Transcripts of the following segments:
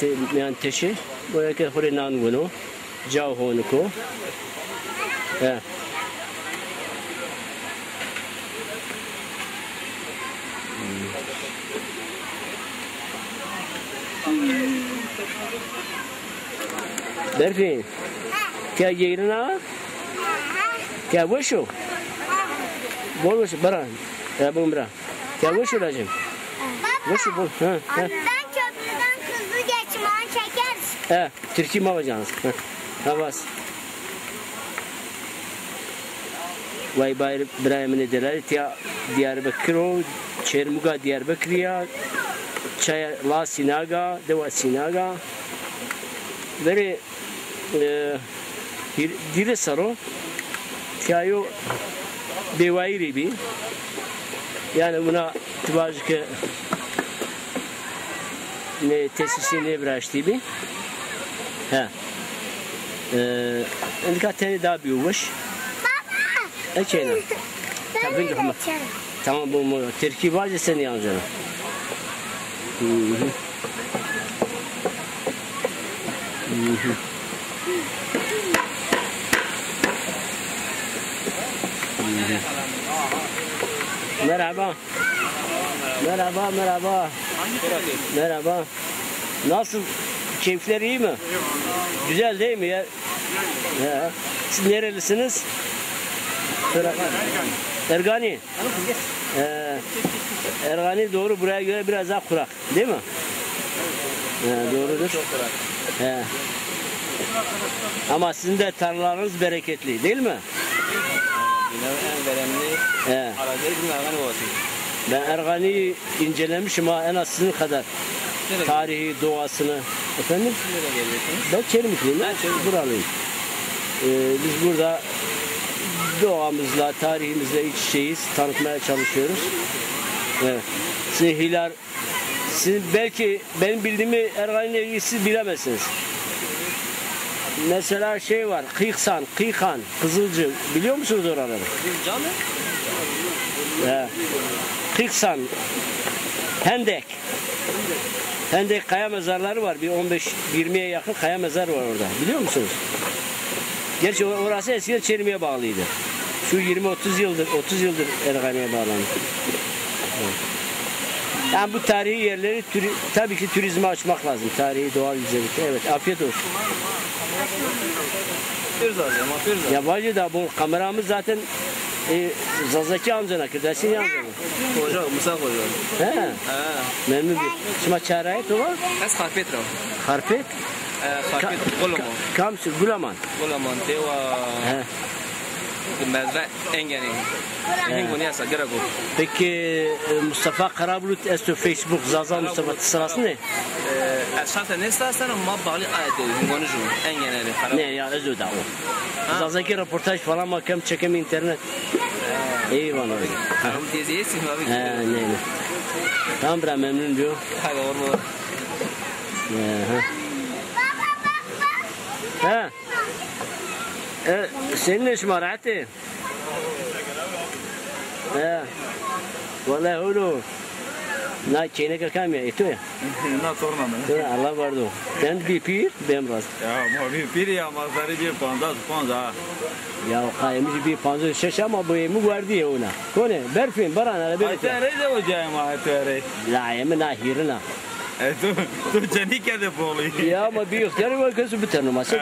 میان تشی باید که خوری نانگونو جاو هونکو برفین که گیرنا که وشو بولوش بران بومرا که وشو راجم وشو بول Türkiye mi alacaksınız? Havas. Vay bayır Ibrahim'in ederler. Diyarbakır'o, Çermuga Diyarbakır'a, Çaya La Sinaga, Deva Sinaga. Veri dire saro. Tiyayo devayı ribi. Yani buna tıbacı ki ne tesisi ne bıraştı bi. Ha. Birkaç tane daha büyümüş. Baba. Açayım. Tamam bu Türkiye varca seni yazacağım. Merhaba. Merhaba, merhaba. Merhaba. Nasıl? Keyifler iyi mi? Güzel değil mi ya? Siz nerelisiniz? Ergani. Ergani doğru, buraya göre biraz daha kurak. Değil mi? Doğrudur. Ama sizin de tarlalarınız bereketli değil mi? Ben Ergani'yi incelemişim ama en az sizin kadar. Tarihi, doğasını. Efendim? Ben Çermikliyim. Buralıyım. Biz burada doğamızla, tarihimizle iç içeyiz. Tanıtmaya çalışıyoruz. Evet. Siz belki benim bildiğimi Ergani'yle ilgili siz bilemezsiniz. Mesela şey var. Kıyıksan, Kıyıkan, Kızılcı. Biliyor musunuz oraları? Kızılcı mı? Kıyıksan, Hendek. Hendek kaya mezarları var. Bir 15-20'ye yakın kaya mezar var orada. Biliyor musunuz? Gerçi orası eskiden Çermi'ye bağlıydı. Şu 20-30 yıldır Ergani'ye bağlandı. Evet. Yani bu tarihi yerleri tabii ki turizme açmak lazım. Tarihi doğal güzellikte. Evet, afiyet olsun. Yabancı da bu kameramız zaten Zazaki amcana, Kırdaş'ın amcana. Hoca, Musa Hoca. He. Memnun bir. Şimdi çarayet o var? Ez Harpet ra. Harpet? Harpet, Gulaman. Kamsır, Gulaman. Gulaman, Deva. Mezra Engeni. Engeni asa, Gerago. Peki Mustafa Karabulut esto Facebook Zaza Mustafa sırası ne? Şartı ne istersen ama bağlı ayet Engeni şu. Engeni. Ne ya özür da o. Zazaki röportaj falan makam çekem internet. Eyvallah. Tamam diyesin abi. Ne. Tamam bra memnun diyor. Hadi orada. Ha. Senin ne işin var Ati? Vallahi öyle. Na çeyne kakam ya, ito ya. Na sorma mı? Allah vardı. Ben bir pir, ben rast. Ya bir pir ya, mazarı bir panza. Ya kaymış bir panza şaş ama bu yemi vardı ya ona. Kone, berfin, barana. Aytere de hocam aytere. La yemi na hirina. Tu cani kede poli. Ya ama bir ihtiyar var kızı bir tane masal.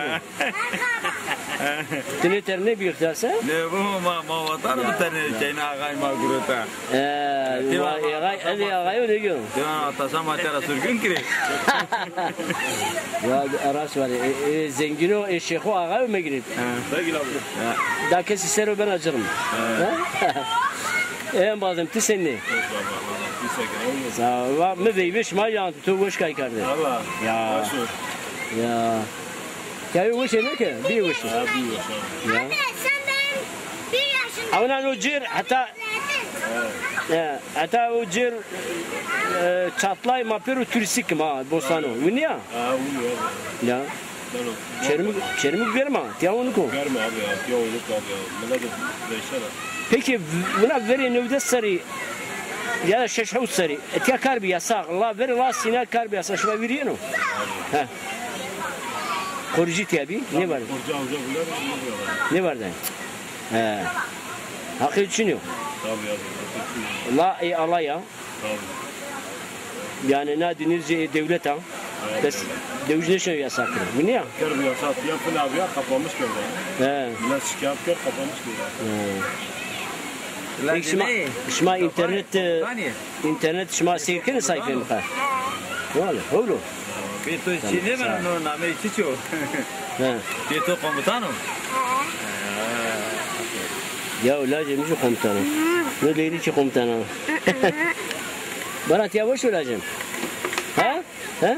Tine terne bir ihtiyarsa? Ne bu ma vatar bir tane çayna agay ma guruta. Agay ne diyor? Divan atasa matera sürgün kire. Ya aras var. Zengino eşeğo agay mı girip? Da kesi sero ben acırım. En bazım tisenni. Sağ mı deymiş ma yan tu hoş kay kardı. Allah. Ya. Ya hoş ne ki? Bir hoş. Ya. Sen ben 1 yaşında. Avnan ucir hatta ucir çatlay maperu turistik ma Bosano. Bu ne ya? Ya. Çermik verme. Ya onu ko. Verme abi ya. Ya onu ko abi ya. Buna da değişene. Peki buna veri nevde sarı ya şeş havuz seri. Etiya kar bir yasak. Allah ver Allah sina kar bir yasak. Şuna veriyor mu? Ha. Korucu tabi. Ne var? Korucu avcı bunlar Ne var da? He. Hakkı için yok. tabii ya. Allah Allah ya. Tabii. Yani ne denirce devlet ha. Bes devlet ne şey yasaktır. Bu ne ya? Kar bir yasak. Yapın abi ya kapanmış böyle. He. Bunlar şikayet kar kapanmış böyle. Peki şma internet şma seyirken sayfayı mı kar? Ne olur? Oğlum. Bir to Çin'e ben onun namı içiyor. He. Bir to komutanım. Ya olacağım şu komutanım. Ne değil ki komutanım. Bana yavaş olacağım. Ha? Ha?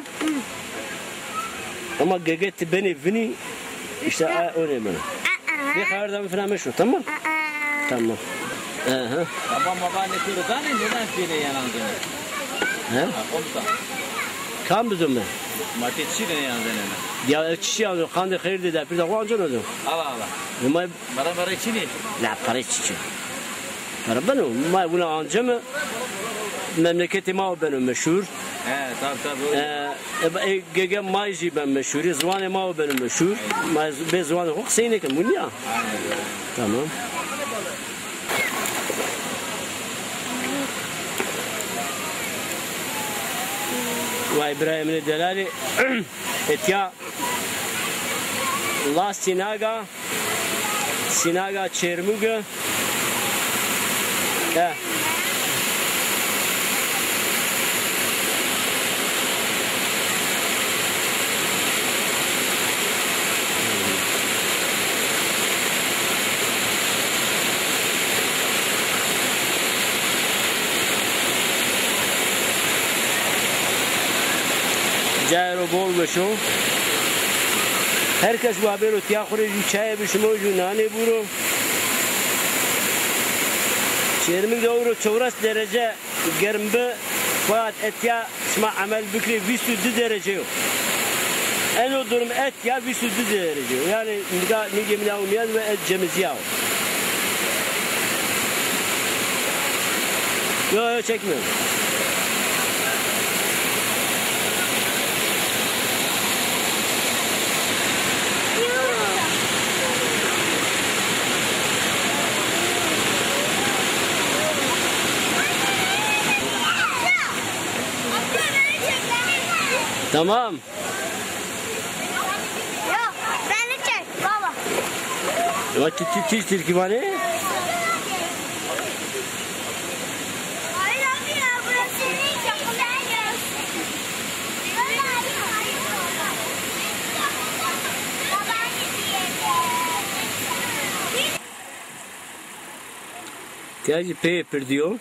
Ama geget beni vini işte öyle bana. Bir kardan falan meşhur tamam? Tamam. Aha. Baba baba ne turu tane neden file yanancı? Ha? Komutan. Kam dedim ben. Marketçi ne yanancı? Ya çiçeği aldım. Kandı hayır dedi. Bir de kuancın oldu. Allah Allah. Ama Bara çini. la para çiçeği. Para benim. Ama bunu ancam memleketi ma benim meşhur. He tabii. Gege Mayji ben meşhur. Zvanı ma benim meşhur. Be zvanı hok seynekim bunu ya. Tamam. Ve İbrahim'in delali etya La Sinaga Çermuga Cayro bol beşo. Herkes bu haberi tiyakure çay bişmo nane buru. Çermik doğru çevres derece germbe fakat etya şma amel bükri 100 derece yok. En o durum et ya 100 derece yok. Yani nige minavumiyat ve et cemiziyao. Yok çekmiyorum. Tamam. Yok, beni çek baba. Ya tilki var ne? Hayır abi ya, burası senin çok güzel görüyorsun. Baban Tiyacı paper diyor.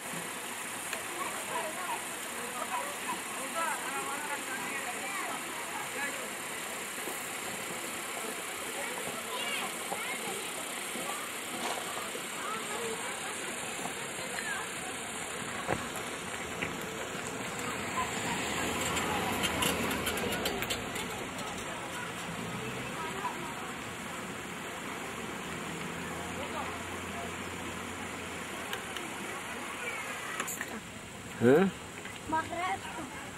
Hı? Mahrez.